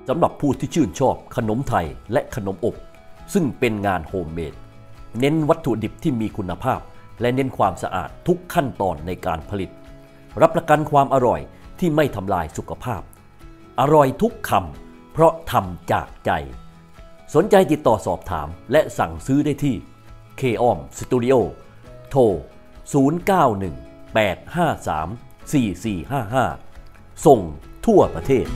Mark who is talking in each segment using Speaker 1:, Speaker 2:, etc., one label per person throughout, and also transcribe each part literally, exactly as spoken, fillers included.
Speaker 1: สำหรับผู้ที่ชื่นชอบขนมไทยและขนมอบซึ่งเป็นงานโฮมเมดเน้นวัตถุดิบที่มีคุณภาพและเน้นความสะอาดทุกขั้นตอนในการผลิตรับประกันความอร่อยที่ไม่ทำลายสุขภาพอร่อยทุกคำเพราะทำจากใจสนใจติดต่อสอบถามและสั่งซื้อได้ที่ เค ออม Studio โทร ศูนย์ เก้า หนึ่ง แปด ห้า สาม สี่ สี่ ห้า ห้า ส่งทั่วประเทศ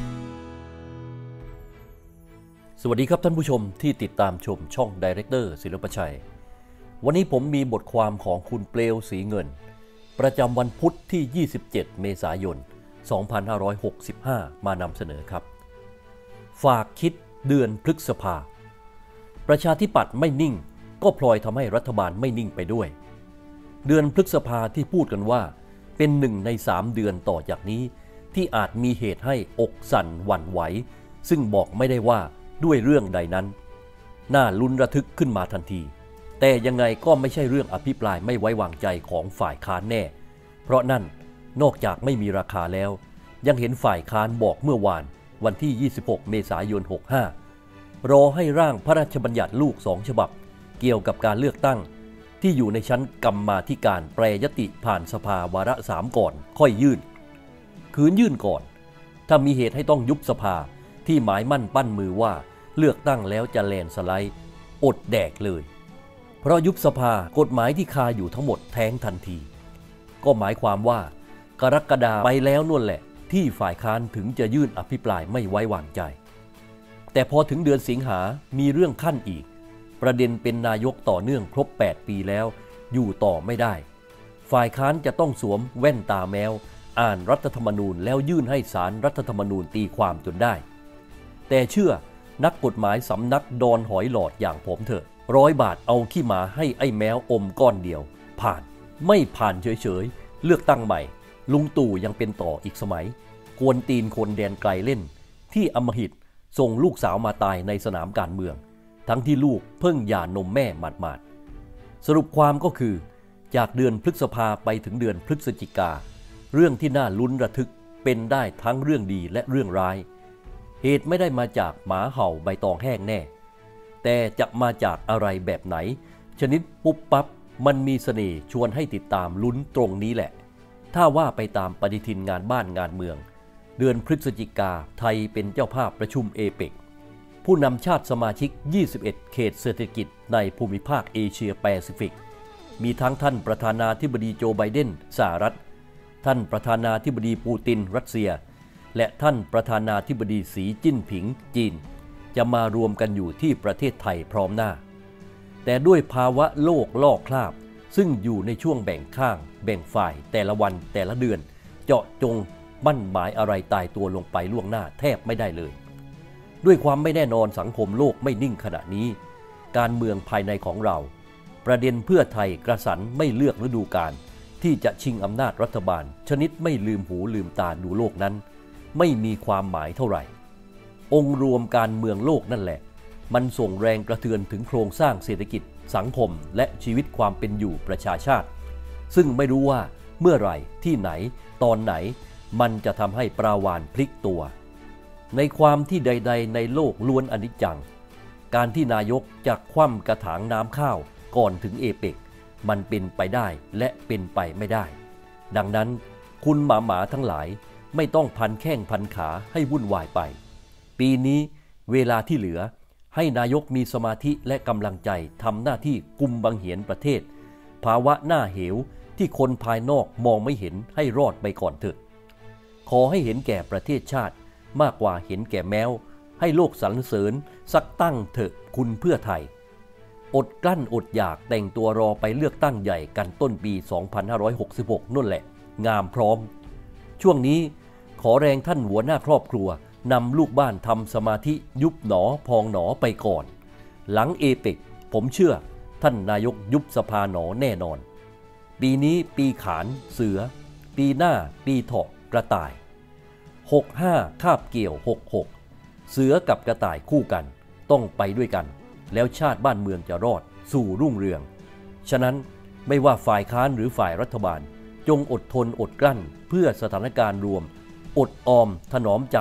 Speaker 1: สวัสดีครับท่านผู้ชมที่ติดตามชมช่อง Director ศิลปชัยวันนี้ผมมีบทความของคุณเปลวศรีเงินประจำวันพุธที่ ยี่สิบเจ็ด เมษายน สองพันห้าร้อยหกสิบห้า มานำเสนอครับฝากคิดเดือนพฤษภาประชาธิปัตย์ไม่นิ่งก็พลอยทำให้รัฐบาลไม่นิ่งไปด้วยเดือนพฤษภาที่พูดกันว่าเป็นหนึ่งในสามเดือนต่อจากนี้ที่อาจมีเหตุให้อกสั่นหวั่นไหวซึ่งบอกไม่ได้ว่าด้วยเรื่องใดนั้นน่าลุ้นระทึกขึ้นมาทันทีแต่ยังไงก็ไม่ใช่เรื่องอภิปรายไม่ไว้วางใจของฝ่ายค้านแน่เพราะนั่นนอกจากไม่มีราคาแล้วยังเห็นฝ่ายค้านบอกเมื่อวานวันที่ยี่สิบหกเมษายนหกสิบห้ารอให้ร่างพระราชบัญญัติลูกสองฉบับเกี่ยวกับการเลือกตั้งที่อยู่ในชั้นกรรมาธิการแปรยติผ่านสภาวาระสามก่อนค่อยยื่นคืนยื่นก่อนถ้ามีเหตุให้ต้องยุบสภาที่หมายมั่นปั้นมือว่าเลือกตั้งแล้วจะแลนสไลด์อดแดกเลยเพราะยุบสภากฎหมายที่คาอยู่ทั้งหมดแท้งทันทีก็หมายความว่ากรกฎาคมไปแล้วนั่นแหละที่ฝ่ายค้านถึงจะยื่นอภิปรายไม่ไว้วางใจแต่พอถึงเดือนสิงหามีเรื่องขั้นอีกประเด็นเป็นนายกต่อเนื่องครบแปดปีแล้วอยู่ต่อไม่ได้ฝ่ายค้านจะต้องสวมแว่นตาแมวอ่านรัฐธรรมนูญแล้วยื่นให้ศาลรัฐธรรมนูญตีความจนได้แต่เชื่อนักกฎหมายสำนักดอนหอยหลอดอย่างผมเถอะร้อยบาทเอาขี้หมาให้ไอ้แมวอมก้อนเดียวผ่านไม่ผ่านเฉยๆเลือกตั้งใหม่ลุงตู่ยังเป็นต่ออีกสมัยกวนตีนคนแดนไกลเล่นที่อำมหิตส่งลูกสาวมาตายในสนามการเมืองทั้งที่ลูกเพิ่งหย่านมแม่หมาดๆสรุปความก็คือจากเดือนพฤษภาไปถึงเดือนพฤศจิกาเรื่องที่น่าลุ้นระทึกเป็นได้ทั้งเรื่องดีและเรื่องร้ายเหตุไม่ได้มาจากหมาเห่าใบตองแห้งแน่แต่จะมาจากอะไรแบบไหนชนิดปุ๊บปั๊บมันมีเสน่ห์ชวนให้ติดตามลุ้นตรงนี้แหละถ้าว่าไปตามปฏิทินงานบ้านงานเมืองเดือนพฤศจิกาไทยเป็นเจ้าภาพประชุมเอเปกผู้นำชาติสมาชิกยี่สิบเอ็ดเขตเศรษฐกิจในภูมิภาคเอเชียแปซิฟิกมีทั้งท่านประธานาธิบดีโจไบเดนสหรัฐท่านประธานาธิบดีปูตินรัสเซียและท่านประธานาธิบดีสีจิ้นผิงจีนจะมารวมกันอยู่ที่ประเทศไทยพร้อมหน้าแต่ด้วยภาวะโลกลอกคราบซึ่งอยู่ในช่วงแบ่งข้างแบ่งฝ่ายแต่ละวันแต่ละเดือนเจาะจงมั่นหมายอะไรตายตัวลงไปล่วงหน้าแทบไม่ได้เลยด้วยความไม่แน่นอนสังคมโลกไม่นิ่งขณะนี้การเมืองภายในของเราประเด็นเพื่อไทยกระสันไม่เลือกฤดูกาลที่จะชิงอำนาจรัฐบาลชนิดไม่ลืมหูลืมตาดูโลกนั้นไม่มีความหมายเท่าไหร่องค์รวมการเมืองโลกนั่นแหละมันส่งแรงกระเทือนถึงโครงสร้างเศรษฐกิจสังคมและชีวิตความเป็นอยู่ประชาชาติซึ่งไม่รู้ว่าเมื่อไหร่ที่ไหนตอนไหนมันจะทำให้ปราวาฬพลิกตัวในความที่ใดๆในโลกล้วนอนิจจังการที่นายกจะคว่ำกระถางน้ำข้าวก่อนถึงเอเปกมันเป็นไปได้และเป็นไปไม่ได้ดังนั้นคุณหมาหมาทั้งหลายไม่ต้องพันแข้งพันขาให้วุ่นวายไปปีนี้เวลาที่เหลือให้นายกมีสมาธิและกำลังใจทำหน้าที่กุมบังเหียนประเทศภาวะหน้าเหวที่คนภายนอกมองไม่เห็นให้รอดไปก่อนเถอะขอให้เห็นแก่ประเทศชาติมากกว่าเห็นแก่แมวให้โลกสรรเสริญสักตั้งเถอะคุณเพื่อไทยอดกลั้นอดอยากแต่งตัวรอไปเลือกตั้งใหญ่กันต้นปีสองพันห้าร้อยหกสิบหกนั่นแหละงามพร้อมช่วงนี้ขอแรงท่านหัวหน้าครอบครัวนำลูกบ้านทำสมาธิยุบหนอพองหนอไปก่อนหลังเอเปกผมเชื่อท่านนายกยุบสภาหนอแน่นอนปีนี้ปีขานเสือปีหน้าปีเถาะกระต่ายหกสิบห้าคาบเกี่ยวหกสิบหกเสือกับกระต่ายคู่กันต้องไปด้วยกันแล้วชาติบ้านเมืองจะรอดสู่รุ่งเรืองฉะนั้นไม่ว่าฝ่ายค้านหรือฝ่ายรัฐบาลจงอดทนอดกลั้นเพื่อสถานการณ์รวมอดออมถนอมใจ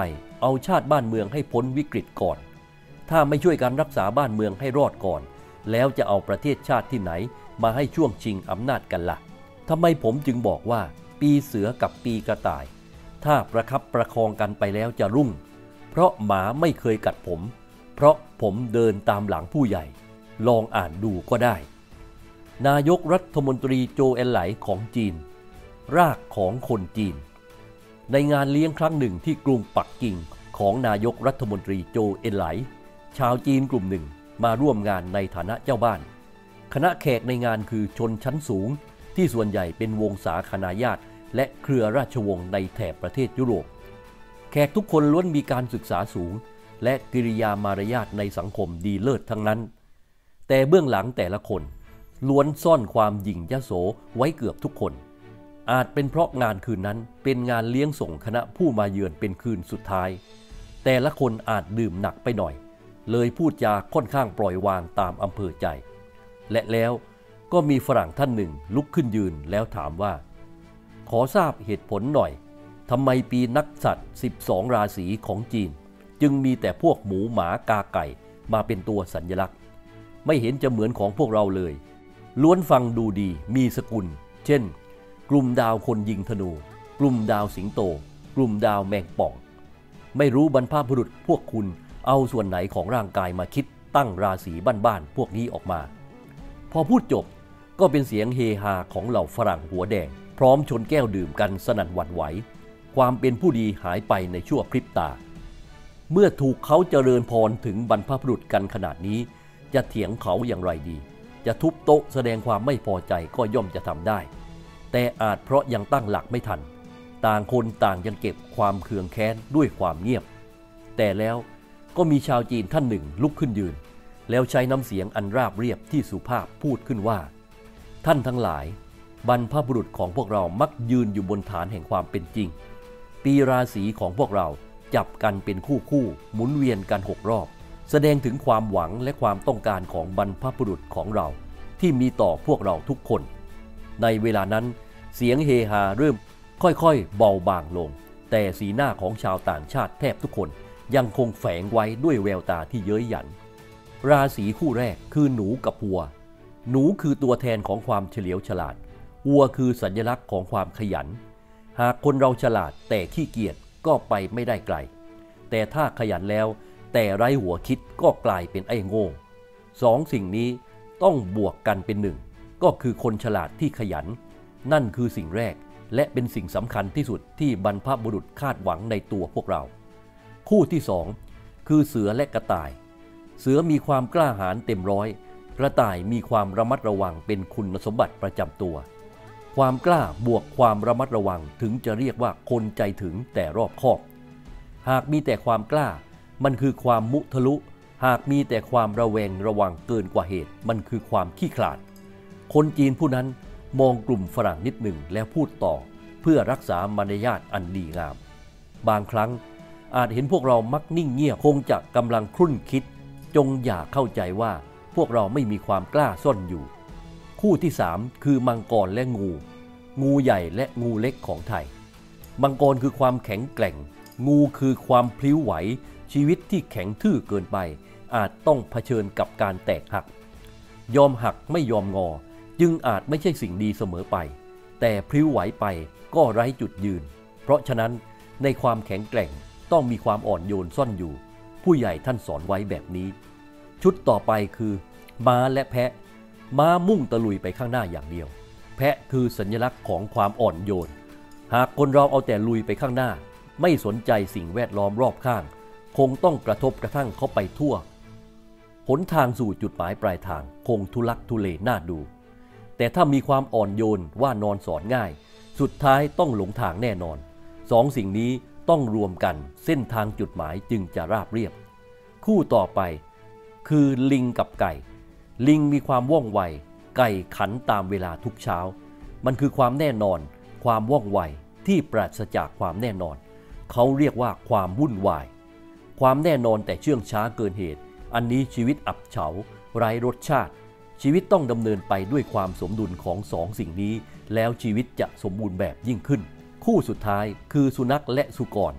Speaker 1: เอาชาติบ้านเมืองให้พ้นวิกฤตก่อนถ้าไม่ช่วยกันรักษาบ้านเมืองให้รอดก่อนแล้วจะเอาประเทศชาติที่ไหนมาให้ช่วงชิงอำนาจกันละ่ะทำไมผมจึงบอกว่าปีเสือกับปีกระต่ายถ้าประคับประคองกันไปแล้วจะรุ่งเพราะหมาไม่เคยกัดผมเพราะผมเดินตามหลังผู้ใหญ่ลองอ่านดูก็ได้นายกรัฐมนตรีโจเอนไหลของจีนรากของคนจีนในงานเลี้ยงครั้งหนึ่งที่กรุงปักกิ่งของนายกรัฐมนตรีโจเอนไหลชาวจีนกลุ่มหนึ่งมาร่วมงานในฐานะเจ้าบ้านคณะแขกในงานคือชนชั้นสูงที่ส่วนใหญ่เป็นวงศาคณาญาติและเครือราชวงศ์ในแถบประเทศยุโรปแขกทุกคนล้วนมีการศึกษาสูงและกิริยามารยาทในสังคมดีเลิศทั้งนั้นแต่เบื้องหลังแต่ละคนล้วนซ่อนความหยิ่งยโสไว้เกือบทุกคนอาจเป็นเพราะงานคืนนั้นเป็นงานเลี้ยงส่งคณะผู้มาเยือนเป็นคืนสุดท้ายแต่ละคนอาจดื่มหนักไปหน่อยเลยพูดจาค่อนข้างปล่อยวางตามอำเภอใจและแล้วก็มีฝรั่งท่านหนึ่งลุกขึ้นยืนแล้วถามว่าขอทราบเหตุผลหน่อยทำไมปีนักสัตว์สิบสองราศีของจีนจึงมีแต่พวกหมูหมากาไก่มาเป็นตัวสัญลักษณ์ไม่เห็นจะเหมือนของพวกเราเลยล้วนฟังดูดีมีสกุลเช่นกลุ่มดาวคนยิงธนูกลุ่มดาวสิงโตกลุ่มดาวแมงป่องไม่รู้บรรพบุรุษพวกคุณเอาส่วนไหนของร่างกายมาคิดตั้งราศีบ้านๆพวกนี้ออกมาพอพูดจบก็เป็นเสียงเฮฮาของเหล่าฝรั่งหัวแดงพร้อมชนแก้วดื่มกันสนั่นหวั่นไหวความเป็นผู้ดีหายไปในชั่วพริบตาเมื่อถูกเขาเจริญพรถึงบรรพบุรุษกันขนาดนี้จะเถียงเขาอย่างไรดีจะทุบโต๊ะแสดงความไม่พอใจก็ย่อมจะทำได้แต่อาจเพราะยังตั้งหลักไม่ทันต่างคนต่างยังเก็บความเคืองแค้นด้วยความเงียบแต่แล้วก็มีชาวจีนท่านหนึ่งลุกขึ้นยืนแล้วใช้น้ำเสียงอันราบเรียบที่สุภาพพูดขึ้นว่าท่านทั้งหลายบรรพบุรุษของพวกเรามักยืนอยู่บนฐานแห่งความเป็นจริงปีราศีของพวกเราจับกันเป็นคู่คู่หมุนเวียนกันหกรอบแสดงถึงความหวังและความต้องการของบรรพบุรุษของเราที่มีต่อพวกเราทุกคนในเวลานั้นเสียงเฮฮาเริ่มค่อยๆเบาบางลงแต่สีหน้าของชาวต่างชาติแทบทุกคนยังคงแฝงไว้ด้วยแววตาที่เย้ยหยันราศีคู่แรกคือหนูกับวัวหนูคือตัวแทนของความเฉลียวฉลาดวัวคือสัญลักษณ์ของความขยันหากคนเราฉลาดแต่ขี้เกียจก็ไปไม่ได้ไกลแต่ถ้าขยันแล้วแต่ไร้หัวคิดก็กลายเป็นไอ้โง่สองสิ่งนี้ต้องบวกกันเป็นหนึ่งก็คือคนฉลาดที่ขยันนั่นคือสิ่งแรกและเป็นสิ่งสำคัญที่สุดที่บรรพบุรุษคาดหวังในตัวพวกเราคู่ที่สองคือเสือและกระต่ายเสือมีความกล้าหาญเต็มร้อยกระต่ายมีความระมัดระวังเป็นคุณสมบัติประจำตัวความกล้าบวกความระมัดระวังถึงจะเรียกว่าคนใจถึงแต่รอบคอบหากมีแต่ความกล้ามันคือความมุทะลุหากมีแต่ความระแวงระวังเกินกว่าเหตุมันคือความขี้ขลาดคนจีนผู้นั้นมองกลุ่มฝรั่งนิดหนึ่งแล้วพูดต่อเพื่อรักษามารยาทอันดีงามบางครั้งอาจเห็นพวกเรามักนิ่งเงียบคงจะกำลังครุ่นคิดจงอย่าเข้าใจว่าพวกเราไม่มีความกล้าซ่อนอยู่คู่ที่สามคือมังกรและงูงูใหญ่และงูเล็กของไทยมังกรคือความแข็งแกร่งงูคือความพลิ้วไหวชีวิตที่แข็งทื่อเกินไปอาจต้องเผชิญกับการแตกหักยอมหักไม่ยอมงอจึงอาจไม่ใช่สิ่งดีเสมอไปแต่พลิ้วไหวไปก็ไร้จุดยืนเพราะฉะนั้นในความแข็งแกร่งต้องมีความอ่อนโยนซ่อนอยู่ผู้ใหญ่ท่านสอนไว้แบบนี้ชุดต่อไปคือม้าและแพะม้ามุ่งตะลุยไปข้างหน้าอย่างเดียวแพะคือสัญลักษณ์ของความอ่อนโยนหากคนเราเอาแต่ลุยไปข้างหน้าไม่สนใจสิ่งแวดล้อมรอบข้างคงต้องกระทบกระทั่งเข้าไปทั่วหนทางสู่จุดหมายปลายทางคงทุลักทุเลน่าดูแต่ถ้ามีความอ่อนโยนว่านอนสอนง่ายสุดท้ายต้องหลงทางแน่นอนสองสิ่งนี้ต้องรวมกันเส้นทางจุดหมายจึงจะราบเรียบคู่ต่อไปคือลิงกับไก่ลิงมีความว่องไวไก่ขันตามเวลาทุกเช้ามันคือความแน่นอนความว่องไวที่ปราศจากความแน่นอนเขาเรียกว่าความวุ่นวายความแน่นอนแต่เชื่องช้าเกินเหตุอันนี้ชีวิตอับเฉาไร้รสชาติชีวิตต้องดำเนินไปด้วยความสมดุลของสองสิ่งนี้แล้วชีวิตจะสมบูรณ์แบบยิ่งขึ้นคู่สุดท้ายคือสุนัขและสุกร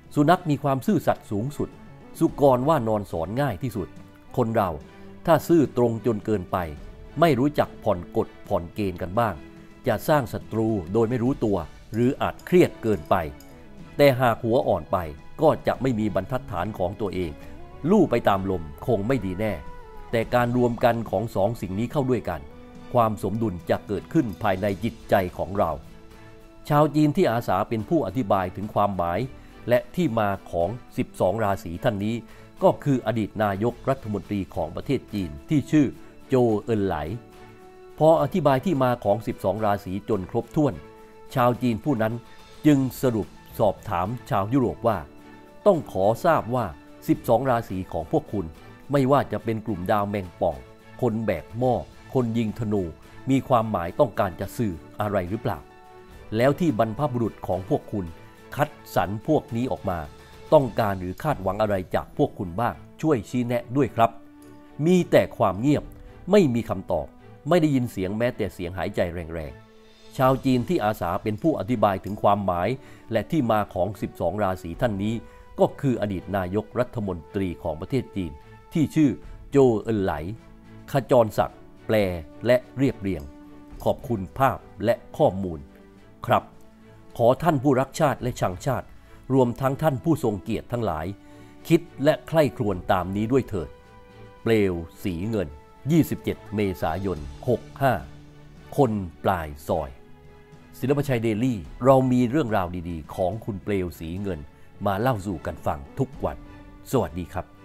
Speaker 1: สุนัขมีความซื่อสัตย์สูงสุดสุกรว่านอนสอนง่ายที่สุดคนเราถ้าซื่อตรงจนเกินไปไม่รู้จักผ่อนกฎผ่อนเกณฑ์กันบ้างจะสร้างศัตรูโดยไม่รู้ตัวหรืออาจเครียดเกินไปแต่หากหัวอ่อนไปก็จะไม่มีบรรทัดฐานของตัวเองลู่ไปตามลมคงไม่ดีแน่แต่การรวมกันของสองสิ่งนี้เข้าด้วยกันความสมดุลจะเกิดขึ้นภายในจิตใจของเราชาวจีนที่อาสาเป็นผู้อธิบายถึงความหมายและที่มาของสิบสองราศีท่านนี้ก็คืออดีตนายกรัฐมนตรีของประเทศจีนที่ชื่อโจเอินไหลพออธิบายที่มาของสิบสองราศีจนครบถ้วนชาวจีนผู้นั้นจึงสรุปสอบถามชาวยุโรปว่าต้องขอทราบว่าสิบสองราศีของพวกคุณไม่ว่าจะเป็นกลุ่มดาวแมงป่องคนแบกหม้อคนยิงธนูมีความหมายต้องการจะสื่ออะไรหรือเปล่าแล้วที่บรรพบุรุษของพวกคุณคัดสรรพวกนี้ออกมาต้องการหรือคาดหวังอะไรจากพวกคุณบ้างช่วยชี้แนะด้วยครับมีแต่ความเงียบไม่มีคำตอบไม่ได้ยินเสียงแม้แต่เสียงหายใจแรงๆชาวจีนที่อาสาเป็นผู้อธิบายถึงความหมายและที่มาของสิบสองราศีท่านนี้ก็คืออดีตนายกรัฐมนตรีของประเทศจีนที่ชื่อโจเอินไหลขจรศักดิ์แปลและเรียบเรียงขอบคุณภาพและข้อมูลครับขอท่านผู้รักชาติและชังชาติรวมทั้งท่านผู้ทรงเกียรติทั้งหลายคิดและใคร่ครวญตามนี้ด้วยเถิดเปลวสีเงินยี่สิบเจ็ดเมษายนหกห้าคนปลายซอยศิลปชัยเดลี่เรามีเรื่องราวดีๆของคุณเปลวสีเงินมาเล่าสู่กันฟังทุกวันสวัสดีครับ